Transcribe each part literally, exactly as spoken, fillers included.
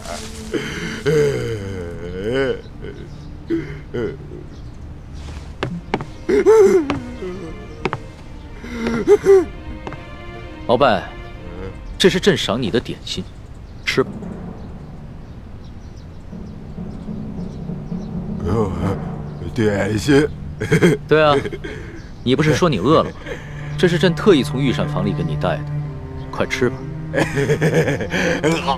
鳌拜，这是朕赏你的点心，吃吧。 哦，点心。 对啊，你不是说你饿了吗？这是朕特意从御膳房里给你带的，快吃吧。 好。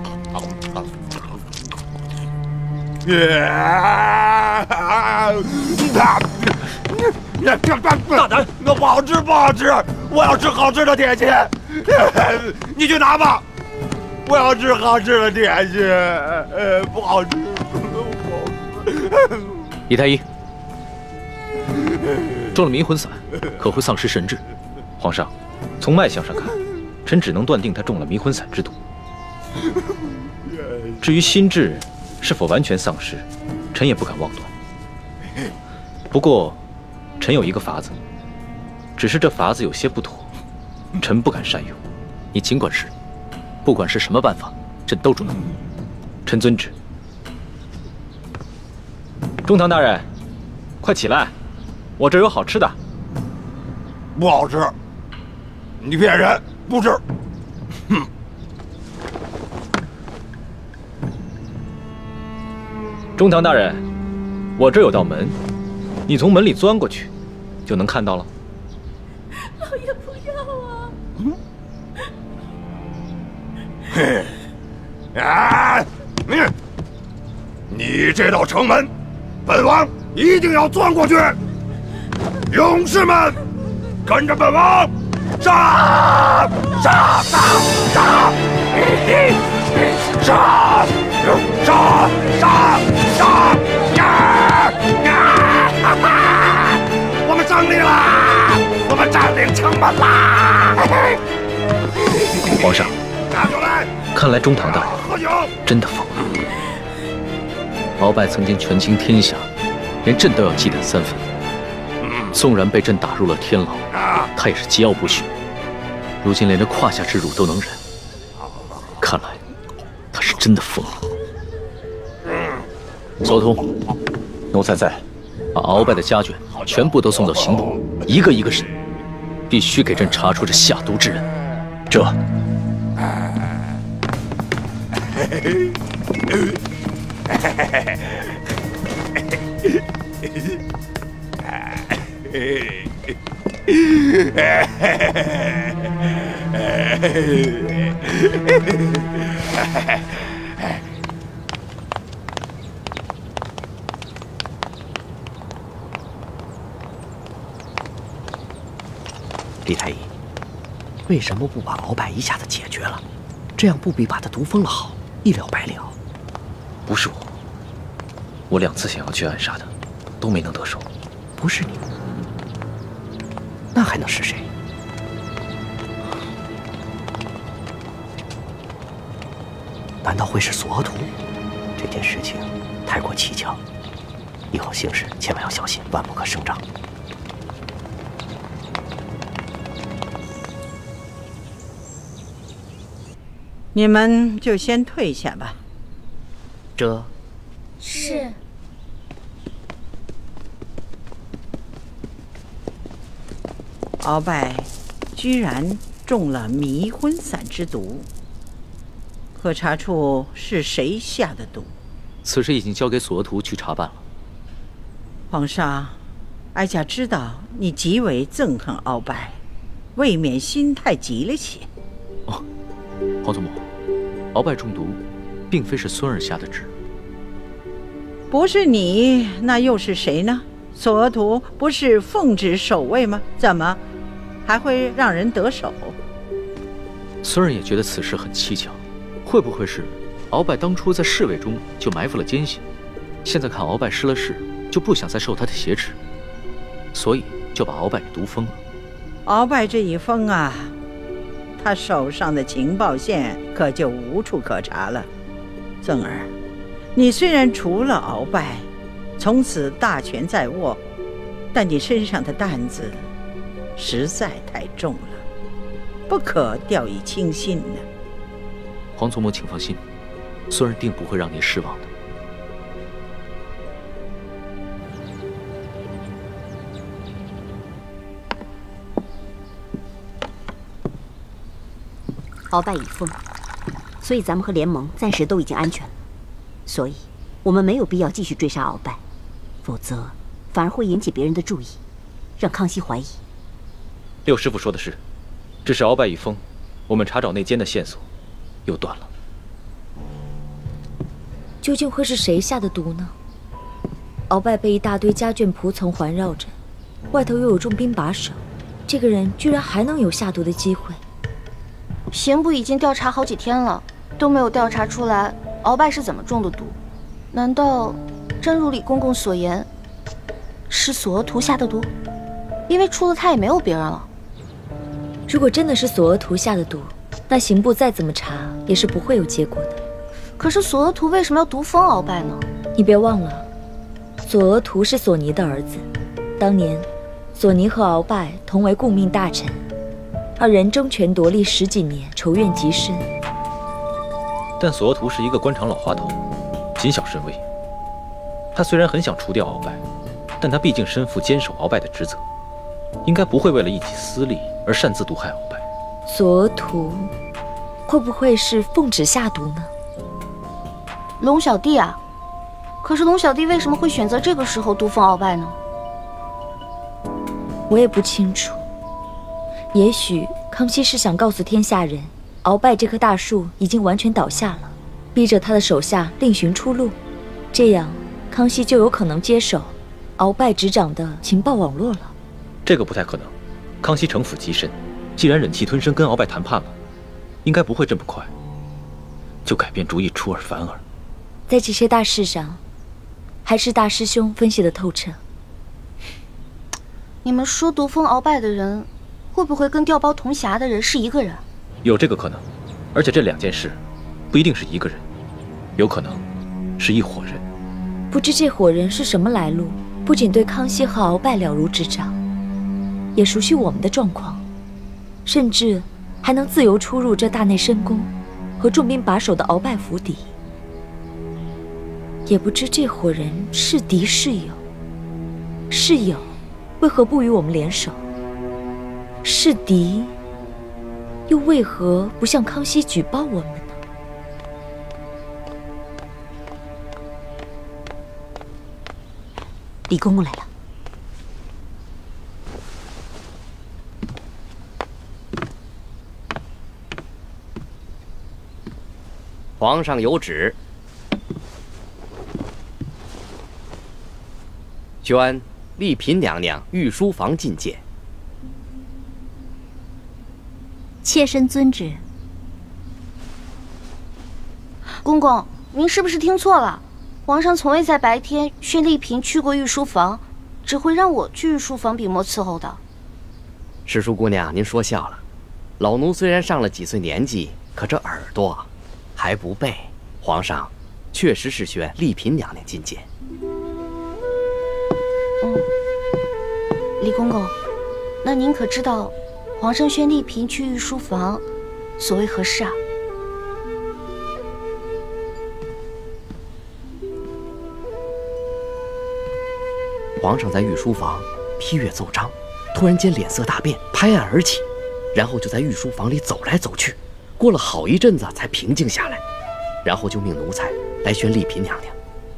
大胆！那不好吃，不好吃！我要吃好吃的点心。你去拿吧。我要吃好吃的点心。呃，不好吃，不好吃。 李太医，中了迷魂散，可会丧失神智。皇上，从脉象上看，臣只能断定他中了迷魂散之毒。至于心智是否完全丧失，臣也不敢妄断。不过，臣有一个法子，只是这法子有些不妥，臣不敢善用。你尽管试，不管是什么办法，朕都准。臣遵旨。中堂大人，快起来，我这有好吃的。 不好吃，你骗人，不吃。哼。 中堂大人，我这有道门，你从门里钻过去，就能看到了。 老爷不要啊！ 嗯。嘿，啊，你，你这道城门，本王一定要钻过去。勇士们，跟着本王，杀！杀！杀！杀！杀！杀！杀！杀！呀！呀！哈哈！我们胜利啦！我们占领城门啦！ 皇上，看来中堂大人真的疯了。鳌拜曾经权倾天下，连朕都要忌惮三分。纵然被朕打入了天牢，他也是桀骜不驯。如今连这胯下之辱都能忍，看来他是真的疯了。索通，奴才在。把鳌拜的家眷全部都送到刑部，一个一个审，必须给朕查出这下毒之人。这。 李太医，为什么不把鳌拜一下子解决了？这样不比把他毒疯了好，一了百了。 不是我，我两次想要去暗杀他，都没能得手。 不是你，那还能是谁？难道会是索图？这件事情太过蹊跷，以后行事千万要小心，万不可声张。 你们就先退下吧。 这是。 鳌拜居然中了迷魂散之毒，可查出是谁下的毒？ 此事已经交给索额图去查办了。 皇上，哀家知道你极为憎恨鳌拜，未免心太急了些。 哦，皇祖母，鳌拜中毒，并非是孙儿下的旨。 不是你，那又是谁呢？索额图不是奉旨守卫吗？怎么还会让人得手？ 孙儿也觉得此事很蹊跷，会不会是鳌拜当初在侍卫中就埋伏了奸细，现在看鳌拜失了势，就不想再受他的挟持，所以就把鳌拜给毒疯了。 鳌拜这一疯啊，他手上的情报线可就无处可查了。曾儿，你虽然除了鳌拜，从此大权在握，但你身上的担子实在太重了，不可掉以轻心呢。 皇祖母，请放心， 孙儿定不会让您失望的。 鳌拜已封，所以咱们和联盟暂时都已经安全了。所以，我们没有必要继续追杀鳌拜，否则反而会引起别人的注意，让康熙怀疑。 六师傅说的是，只是鳌拜已封，我们查找内奸的线索又断了。 究竟会是谁下的毒呢？鳌拜被一大堆家眷仆从环绕着，外头又有重兵把守，这个人居然还能有下毒的机会。 刑部已经调查好几天了，都没有调查出来鳌拜是怎么中的毒。难道真如李公公所言，是索额图下的毒？因为除了他也没有别人了。 如果真的是索额图下的毒，那刑部再怎么查也是不会有结果的。 可是索额图为什么要毒封鳌拜呢？ 你别忘了，索额图是索尼的儿子，当年索尼和鳌拜同为顾命大臣。二人争权夺利十几年，仇怨极深。 但索额图是一个官场老滑头，谨小慎微。他虽然很想除掉鳌拜，但他毕竟身负坚守鳌拜的职责，应该不会为了一己私利而擅自毒害鳌拜。 索额图会不会是奉旨下毒呢？ 龙小弟啊，可是龙小弟为什么会选择这个时候毒封鳌拜呢？ 我也不清楚。也许康熙是想告诉天下人，鳌拜这棵大树已经完全倒下了，逼着他的手下另寻出路，这样康熙就有可能接手鳌拜执掌的情报网络了。 这个不太可能，康熙城府极深，既然忍气吞声跟鳌拜谈判了，应该不会这么快就改变主意出尔反尔。 在这些大事上，还是大师兄分析的透彻。 你们说毒封鳌拜的人，会不会跟调包铜匣的人是一个人？ 有这个可能，而且这两件事不一定是一个人，有可能是一伙人。 不知这伙人是什么来路，不仅对康熙和鳌拜了如指掌，也熟悉我们的状况，甚至还能自由出入这大内深宫和重兵把守的鳌拜府邸。也不知这伙人是敌是友，是友为何不与我们联手？是敌，又为何不向康熙举报我们呢？ 李公公来了。 皇上有旨，宣丽嫔娘娘御书房觐见。 妾身遵旨。 公公，您是不是听错了？皇上从未在白天宣丽嫔去过御书房，只会让我去御书房笔墨伺候的。 诗书姑娘，您说笑了。老奴虽然上了几岁年纪，可这耳朵还不背。皇上确实是宣丽嫔娘娘觐见。 嗯，李公公，那您可知道皇上宣丽嫔去御书房所为何事啊？ 皇上在御书房批阅奏章，突然间脸色大变，拍案而起，然后就在御书房里走来走去，过了好一阵子才平静下来，然后就命奴才来宣丽嫔娘娘。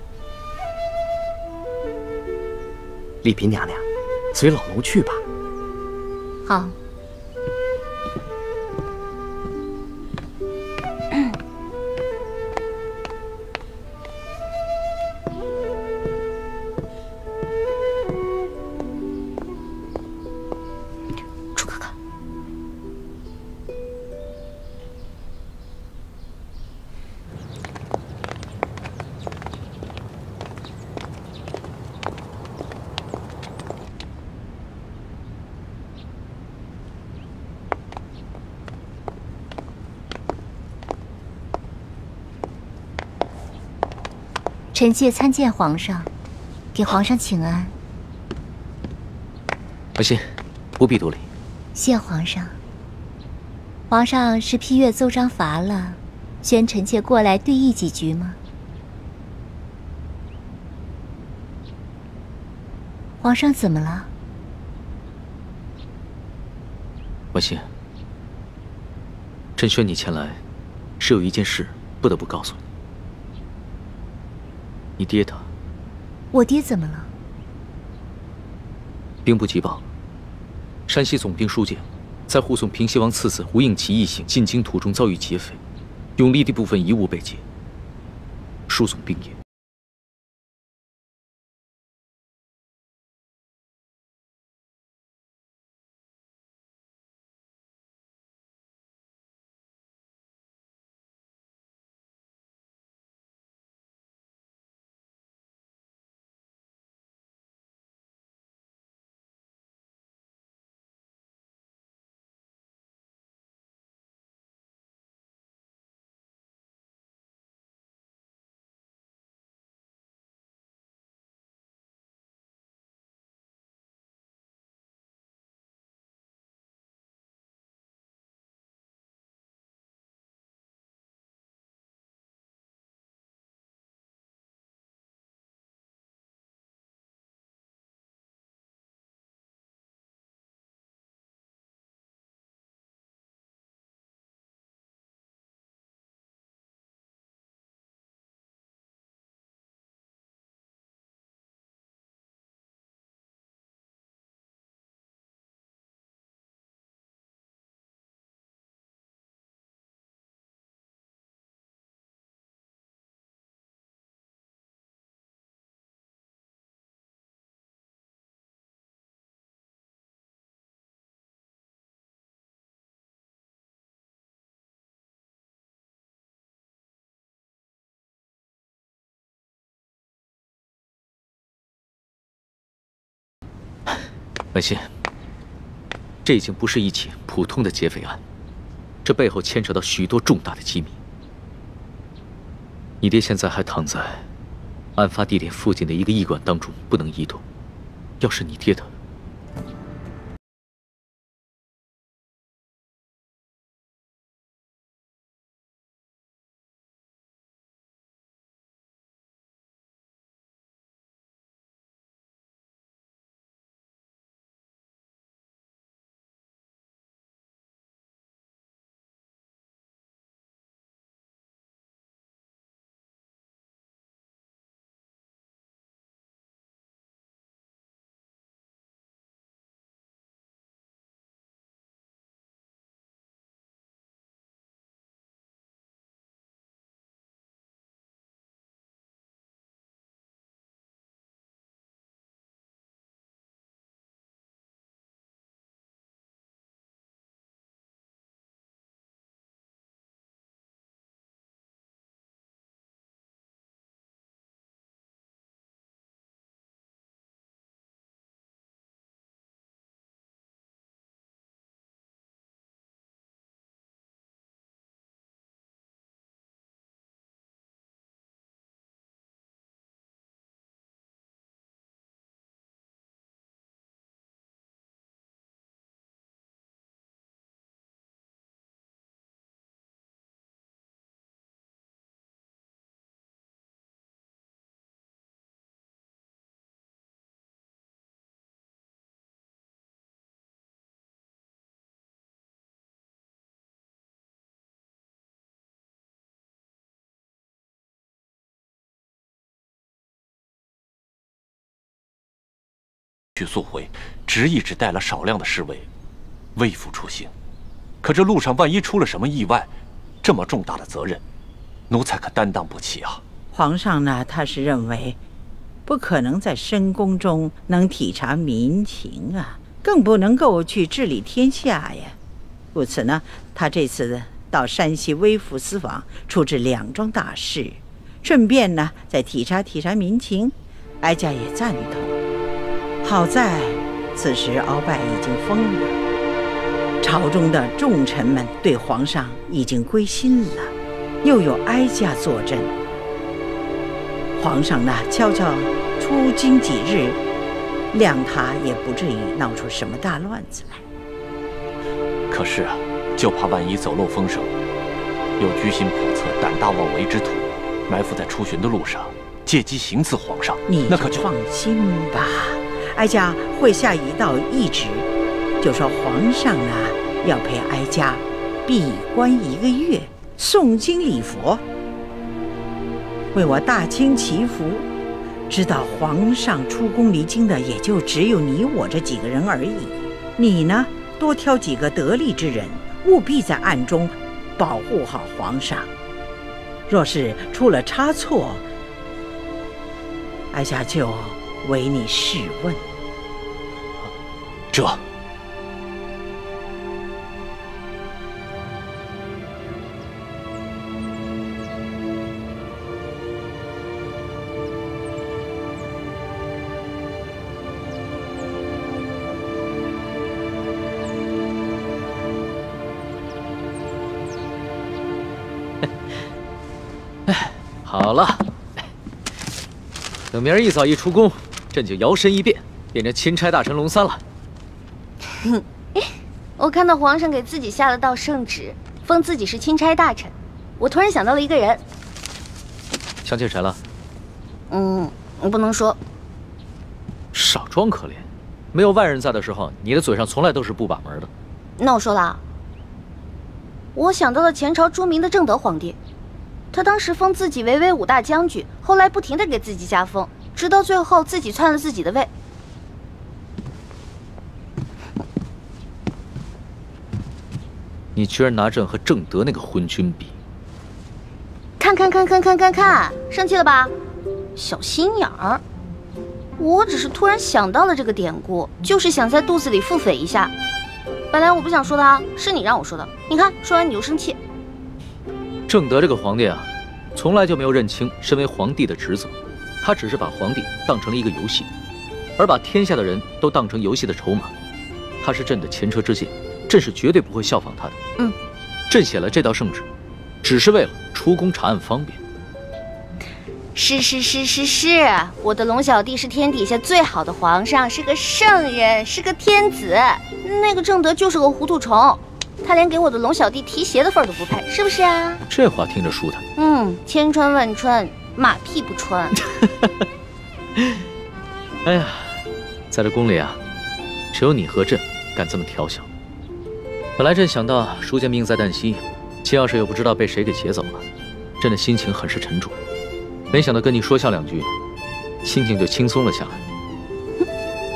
丽嫔娘娘，随老奴去吧。 好。臣妾参见皇上，给皇上请安。 放心，不必多礼。 谢皇上。皇上是批阅奏章乏了， 宣臣妾过来对弈几局吗？皇上怎么了？ 婉心，朕宣你前来，是有一件事不得不告诉你。你爹他…… 我爹怎么了？ 兵部急报，山西总兵舒简在护送平西王次子吴应奇一行进京途中遭遇劫匪，永历的部分遗物被劫，输送兵也。婉心，这已经不是一起普通的劫匪案，这背后牵扯到许多重大的机密。你爹现在还躺在案发地点附近的一个驿馆当中，不能移动。要是你爹他…… 去速回，执意只带了少量的侍卫，微服出行。可这路上万一出了什么意外，这么重大的责任，奴才可担当不起啊！ 皇上呢，他是认为，不可能在深宫中能体察民情啊，更不能够去治理天下呀。故此呢，他这次到山西微服私访，处置两桩大事，顺便呢再体察体察民情，哀家也赞同。好在此时鳌拜已经疯了，朝中的重臣们对皇上已经归心了，又有哀家坐镇，皇上呢悄悄出京几日，谅他也不至于闹出什么大乱子来。 可是啊，就怕万一走漏风声， 有居心叵测、胆大妄为之徒，埋伏在出巡的路上，借机行刺皇上， 你那可就放心吧。哀家会下一道懿旨，就说皇上啊要陪哀家闭关一个月，诵经礼佛，为我大清祈福。知道皇上出宫离京的也就只有你我这几个人而已。你呢，多挑几个得力之人，务必在暗中保护好皇上。若是出了差错，哀家就为你试问。 这。 好了，等明儿一早一出宫，朕就摇身一变，变成钦差大臣龙三了。 我看到皇上给自己下了道圣旨，封自己是钦差大臣，我突然想到了一个人。 想起谁了？ 嗯，我不能说。 少装可怜，没有外人在的时候，你的嘴上从来都是不把门的。 那我说了，我想到了前朝著名的正德皇帝。他当时封自己为威武大将军，后来不停地给自己加封，直到最后自己篡了自己的位。 你居然拿朕和正德那个昏君比？ 看看看看看看看，生气了吧？小心眼儿！我只是突然想到了这个典故，就是想在肚子里腹诽一下。本来我不想说的啊，是你让我说的。你看，说完你就生气。 正德这个皇帝啊，从来就没有认清身为皇帝的职责，他只是把皇帝当成了一个游戏，而把天下的人都当成游戏的筹码。他是朕的前车之鉴，朕是绝对不会效仿他的。 嗯， 朕写了这道圣旨，只是为了出宫查案方便。 是是是是是，我的龙小弟是天底下最好的皇上，是个圣人，是个天子。那个正德就是个糊涂虫。他连给我的龙小弟提鞋的份儿都不配，是不是啊？ 这话听着舒坦。 嗯，千穿万穿，马屁不穿。 哎呀，在这宫里啊，只有你和朕敢这么调笑。本来朕想到书剑命在旦夕，七钥匙又不知道被谁给劫走了，朕的心情很是沉重。没想到跟你说笑两句，心情就轻松了下来。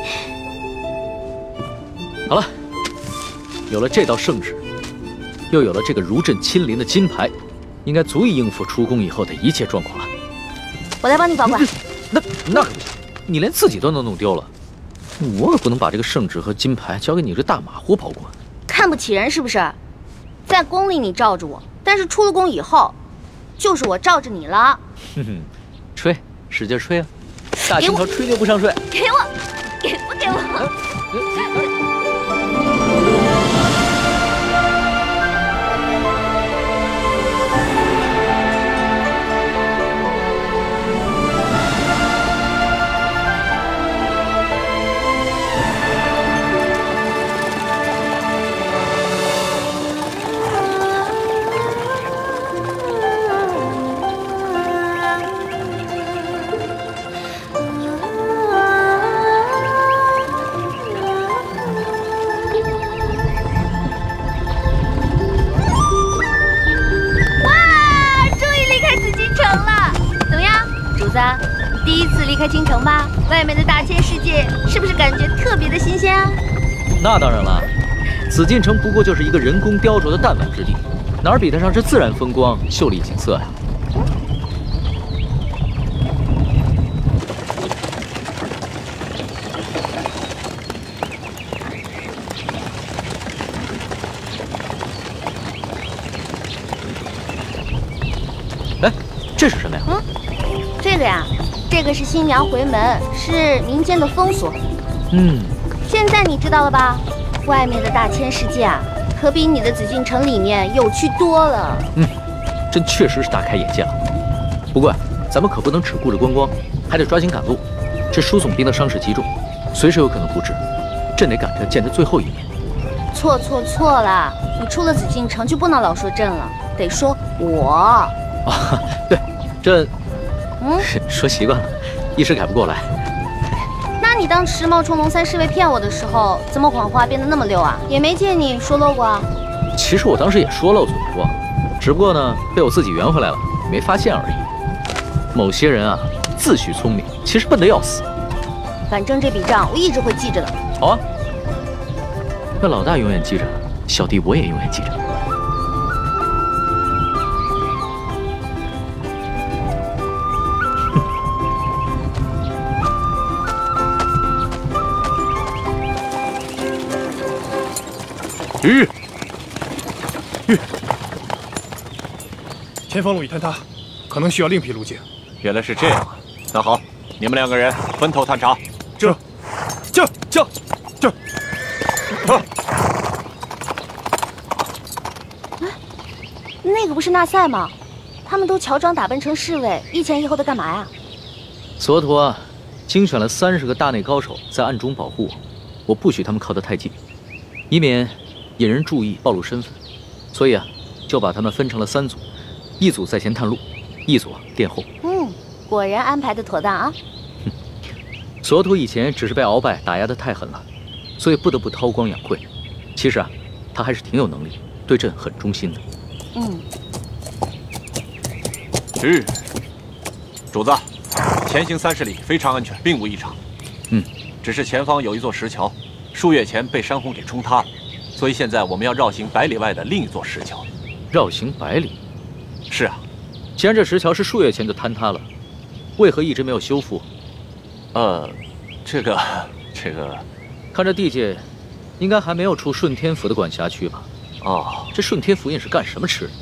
好了。有了这道圣旨，又有了这个如朕亲临的金牌，应该足以应付出宫以后的一切状况了。 我来帮你保管。 那那可不行，你连自己都能弄丢了，我可不能把这个圣旨和金牌交给你这大马虎保管。 看不起人是不是？在宫里你罩着我，但是出了宫以后，就是我罩着你了。 哼哼，吹，使劲吹啊！大清朝吹牛不上税。 给我，给不给我？第一次离开京城吧，外面的大千世界是不是感觉特别的新鲜啊？ 那当然了，紫禁城不过就是一个人工雕琢的弹丸之地，哪儿比得上这自然风光、秀丽景色呀？哎，这是什么呀？ 嗯，这个呀。这个是新娘回门，是民间的风俗。 嗯， 现在你知道了吧？外面的大千世界啊，可比你的紫禁城里面有趣多了。 嗯，朕确实是大开眼界了。不过，咱们可不能只顾着观光，还得抓紧赶路。这输送兵的伤势极重，随时有可能不治，朕得赶着见他最后一面。 错错错了！你出了紫禁城就不能老说朕了。 得说我。 啊，对，这， 嗯， 说习惯了，一时改不过来。 那你当时冒充龙三侍卫骗我的时候，怎么谎话变得那么溜啊？也没见你说漏过啊。 其实我当时也说漏嘴过，只不过呢，被我自己圆回来了，没发现而已。某些人啊，自诩聪明，其实笨得要死。 反正这笔账我一直会记着的。 好啊，那老大永远记着，小弟我也永远记着。 吁吁，前方路已坍塌，可能需要另辟路径。 原来是这样啊！那好，你们两个人分头探查。 这，这，这，这。啊！ 哎，那个不是纳赛吗？他们都乔装打扮成侍卫，一前一后的干嘛呀？ 索图啊，精选了三十个大内高手在暗中保护我，我不许他们靠得太近，以免引人注意暴露身份。所以啊，就把他们分成了三组，一组在前探路，一组殿后。 嗯，果然安排的妥当啊。 哼，索图以前只是被鳌拜打压得太狠了，所以不得不韬光养晦。其实啊，他还是挺有能力，对朕很忠心的。 嗯。 是，主子，前行三十里非常安全，并无异常。 嗯， 只是前方有一座石桥，数月前被山洪给冲塌了，所以现在我们要绕行百里外的另一座石桥。 绕行百里？ 是啊， 既然这石桥是数月前就坍塌了，为何一直没有修复？ 呃，这个，这个， 看这地界，应该还没有出顺天府的管辖区吧？ 哦， 这顺天府尹是干什么吃的？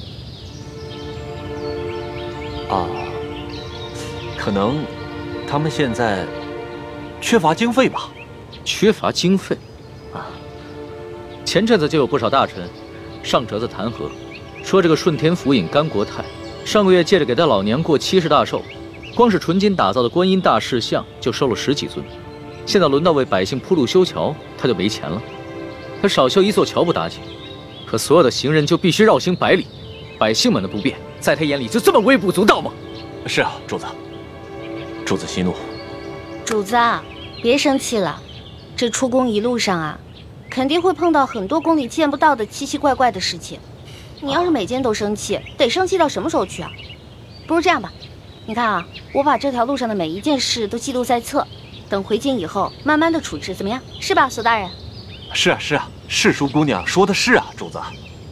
啊，可能他们现在缺乏经费吧？ 缺乏经费啊！前阵子就有不少大臣上折子弹劾，说这个顺天府尹甘国泰上个月借着给他老娘过七十大寿，光是纯金打造的观音大士像就收了十几尊。现在轮到为百姓铺路修桥，他就没钱了。他少修一座桥不打紧，可所有的行人就必须绕行百里，百姓们的不便，在他眼里就这么微不足道吗？ 是啊，主子，主子息怒。 主子啊，别生气了。这出宫一路上啊，肯定会碰到很多宫里见不到的奇奇怪怪的事情。你要是每件都生气，得生气到什么时候去啊？不如这样吧，你看啊，我把这条路上的每一件事都记录在册，等回京以后慢慢的处置，怎么样？是吧，索大人？ 是啊，是啊，世淑姑娘说的是啊，主子。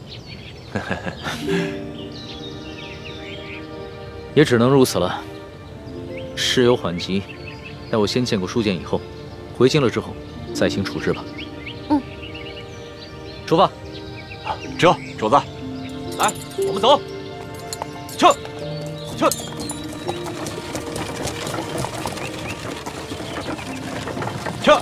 也只能如此了。事有缓急，待我先见过书简以后，回京了之后再行处置吧。 嗯， 出发。 这，主子，来，我们走。撤，撤。撤。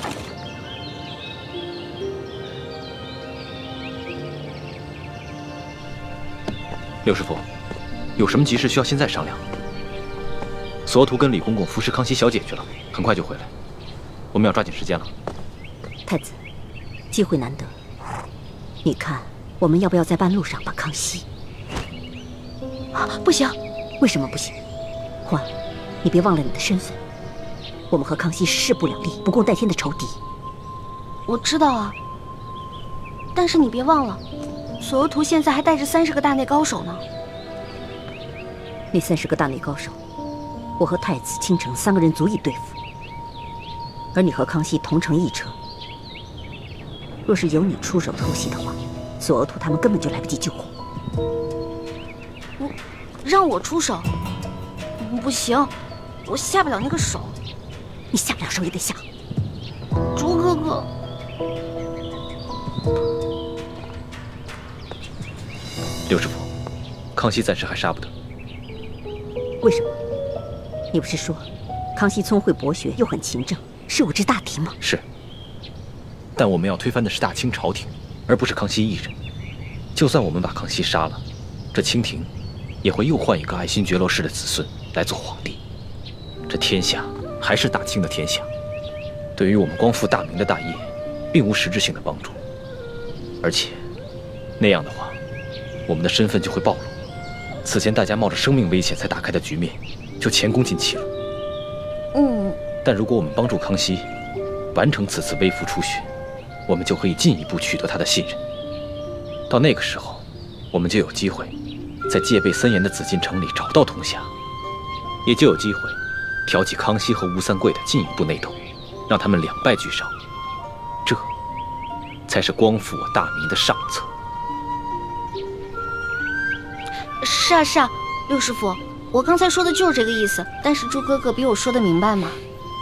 六师傅，有什么急事需要现在商量？索图跟李公公服侍康熙小姐去了，很快就回来，我们要抓紧时间了。 太子，机会难得，你看我们要不要在半路上把康熙？啊，不行！为什么不行？欢，你别忘了你的身份，我们和康熙是势不两立、不共戴天的仇敌。 我知道啊，但是你别忘了。索额图现在还带着三十个大内高手呢。 那三十个大内高手，我和太子、倾城三个人足以对付。而你和康熙同乘一车，若是由你出手偷袭的话，索额图他们根本就来不及救火。 你让我出手？不行，我下不了那个手。 你下不了手也得下。 竹哥哥。 六师傅，康熙暂时还杀不得。 为什么？你不是说康熙聪慧博学又很勤政，是我之大敌吗？ 是。但我们要推翻的是大清朝廷，而不是康熙一人。就算我们把康熙杀了，这清廷也会又换一个爱新觉罗氏的子孙来做皇帝。这天下还是大清的天下，对于我们光复大明的大业，并无实质性的帮助。而且，那样的话，我们的身份就会暴露， 此前大家冒着生命危险才打开的局面，就前功尽弃了。 嗯， 但如果我们帮助康熙完成此次微服出巡，我们就可以进一步取得他的信任。到那个时候，我们就有机会在戒备森严的紫禁城里找到铜匣，也就有机会挑起康熙和吴三桂的进一步内斗，让他们两败俱伤。这才是光复我大明的上策。 是啊是啊，六师傅，我刚才说的就是这个意思。但是朱哥哥比我说的明白嘛。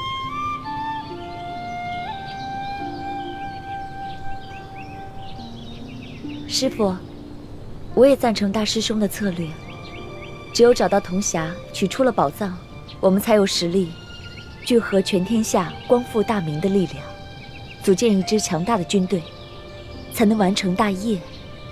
师傅，我也赞成大师兄的策略。只有找到铜匣，取出了宝藏，我们才有实力聚合全天下光复大明的力量，组建一支强大的军队，才能完成大业。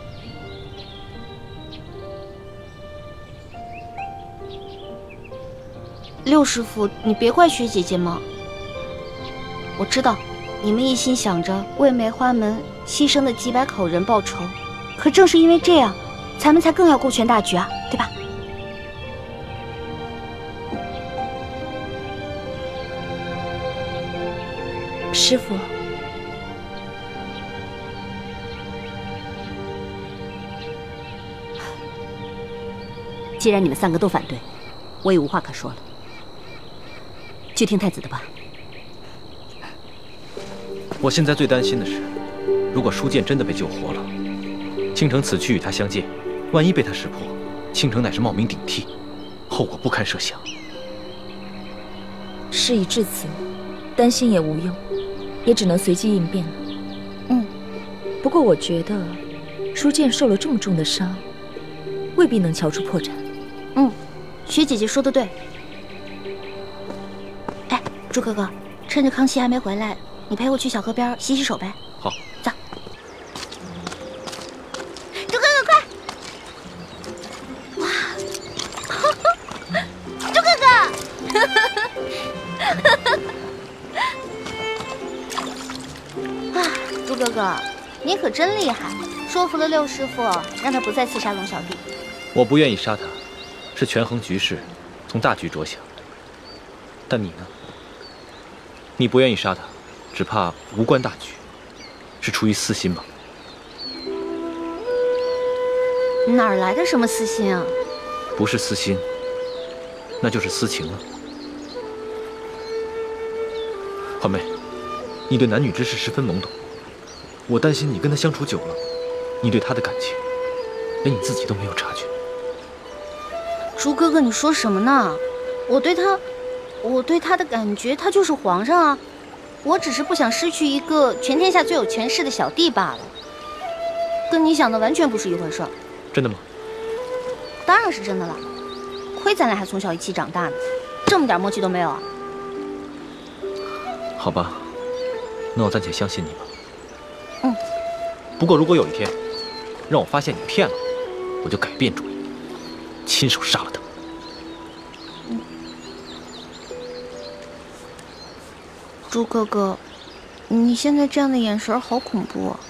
六师傅，你别怪薛姐姐嘛。我知道，你们一心想着为梅花门牺牲的几百口人报仇，可正是因为这样，咱们才更要顾全大局啊，对吧？ 师傅， 既然你们三个都反对，我也无话可说了。去听太子的吧。 我现在最担心的是，如果舒剑真的被救活了，倾城此去与他相见，万一被他识破，倾城乃是冒名顶替，后果不堪设想。 事已至此，担心也无用，也只能随机应变了。 嗯， 不过我觉得，舒剑受了这么重的伤，未必能瞧出破绽。 嗯，薛姐姐说的对。哎，朱哥哥，趁着康熙还没回来，你陪我去小河边洗洗手呗。 好， 走。朱哥哥，快！哇，朱哥哥！啊，朱哥哥，你可真厉害，说服了六师傅，让他不再刺杀龙小弟。 我不愿意杀他，是权衡局势，从大局着想。但你呢？你不愿意杀他，只怕无关大局，是出于私心吧？ 哪儿来的什么私心啊？ 不是私心，那就是私情了。环妹，你对男女之事十分懵懂，我担心你跟他相处久了，你对他的感情，连你自己都没有察觉。 朱哥哥，你说什么呢？我对他，我对他的感觉，他就是皇上啊！我只是不想失去一个全天下最有权势的小弟罢了，跟你想的完全不是一回事儿。 真的吗？ 当然是真的了，亏咱俩还从小一起长大呢，这么点默契都没有啊！ 好吧，那我暂且相信你吧。 嗯。 不过如果有一天让我发现你骗了我，我就改变主意，亲手杀了他。 嗯。朱哥哥，你现在这样的眼神好恐怖啊！